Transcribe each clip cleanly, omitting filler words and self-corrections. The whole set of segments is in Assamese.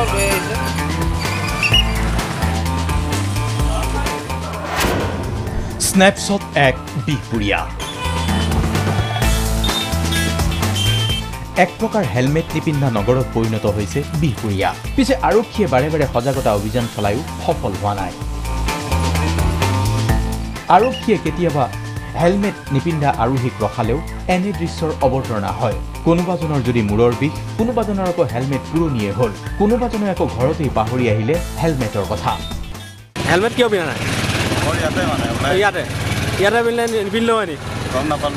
স্নেপশ্বট এক বিহপুৰীয়া এক প্ৰকাৰ হেলমেট নিপিন্ধা নগৰত পৰিণত হৈছে বিহপুৰীয়া পিছে আৰক্ষীয়ে বাৰে বাৰে সজাগতা অভিযান চলায়ো সফল হোৱা নাই আৰক্ষীয়ে কেতিয়াবা হেলমেট নিপিন্ধা আৰোহীক ৰখালেও এনে দৃশ্যৰ অৱতৰণা হয় কোনোবাজনৰ যদি মূৰৰ বিষ কোনোবাজনৰ আকৌ হেলমেট পুৰণিয়ে হ'ল কোনোবাজনে আকৌ ঘৰতেই পাহৰি আহিলে হেলমেটৰ কথা হেলমেট কিয় পিন্ধা নাই ইয়াতে পিন্ধলে নিপিন্ধিলেও হয় নি গম নাপালোঁ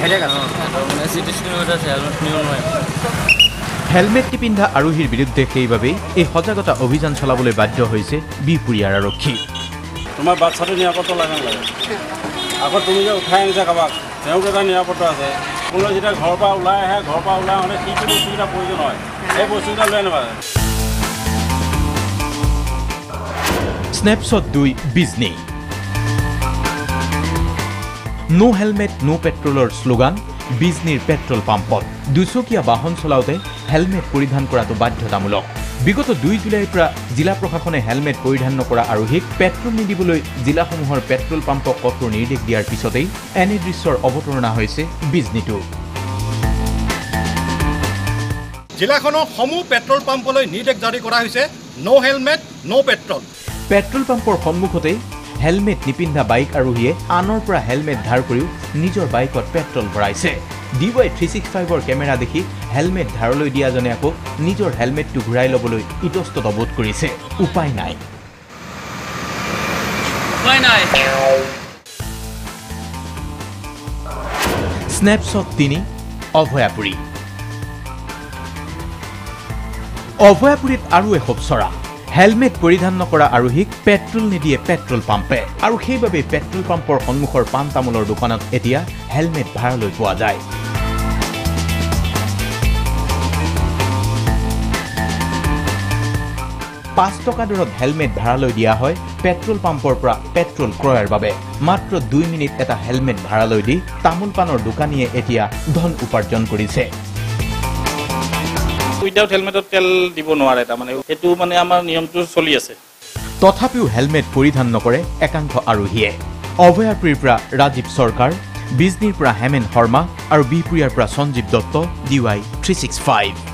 হেলমেট নিপিন্ধা আৰোহীৰ বিৰুদ্ধে সেইবাবেই এই সজাগতা অভিযান চলাবলৈ বাধ্য হৈছে বিহপুৰীয়াৰ আৰক্ষী তোমাৰ বাচ্চাটো নিৰাপত্তা লাগে নালাগে আকৌ তুমি যে উঠাই আনিছা কাৰোবাক তেওঁক এটা নিৰাপত্তা আছে কোনোবাই যেতিয়া ঘৰৰ পৰা ওলাই আহে ঘৰৰ পৰা ওলাই আহোঁতে কি কি বস্তুকেইটা প্ৰয়োজন হয় সেই বস্তুকেইটা লৈ আনিবা snapshot 2 Bijni no helmet no পেট্ৰলৰ শ্লোগান বিজনীৰ পেট্ৰল পাম্পত দুচকীয়া বাহন চলাওঁতে হেলমেট পৰিধান কৰাটো বাধ্যতামূলক বিগত 2 জুলাইৰ পৰা জিলা প্ৰশাসনে হেলমেট পৰিধান নকৰা আৰোহীক পেট্ৰল নিদিবলৈ জিলাসমূহৰ পেট্ৰল পাম্পক কঠোৰ নিৰ্দেশ দিয়াৰ পিছতেই এনে দৃশ্যৰ অৱতৰণা হৈছে বিজনীটো জিলাখনৰ সমূহ পেট্ৰল পাম্পলৈ নিৰ্দেশ জাৰি কৰা হৈছে no helmet no petrol petrol পাম্পৰ সন্মুখতেই হেলমেট নিপিন্ধা বাইক আৰোহীয়ে আনৰ পৰা হেলমেট ধাৰ কৰিও নিজৰ বাইকত পেট্ৰল ভৰাইছে DY 365ৰ কেমেৰা দেখি হেলমেট ধাৰলৈ দিয়াজনে আকৌ নিজৰ হেলমেটটো ঘূৰাই ল'বলৈ ইতস্তত বোধ কৰিছে উপায় নাই স্নেপশ্বট 3 অভয়াপুৰী অভয়াপুৰীত আৰু এসপ্চৰা হেলমেট পৰিধান নকৰা আৰোহীক পেট্ৰল নিদিয়ে পেট্ৰল পাম্পে আৰু সেইবাবে পেট্ৰল পাম্পৰ সন্মুখৰ পাণ তামোলৰ দোকানত এতিয়া হেলমেট ভাড়ালৈ পোৱা যায় 5 টকা দৰত হেলমেট ভাড়ালৈ দিয়া হয় পেট্ৰল পাম্পৰ পৰা পেট্ৰল ক্ৰয়ৰ বাবে মাত্ৰ 2 মিনিট এটা হেলমেট ভাড়ালৈ দি তামোল পাণৰ দোকানীয়ে এতিয়া ধন উপাৰ্জন কৰিছে উইদাউট হেলমেটত তেল দিব নোৱাৰে তাৰমানে এটো মানে আমাৰ নিয়মটো চলি আছে তথাপিও হেলমেট পৰিধান নকৰে একাংশ আৰোহীয়ে অভয়াপুৰীৰ পৰা ৰাজীৱ সৰকাৰ বিজনীৰ পৰা হেমেন শৰ্মা আৰু বিহপুৰীয়াৰ পৰা সঞ্জীৱ দত্ত DY 365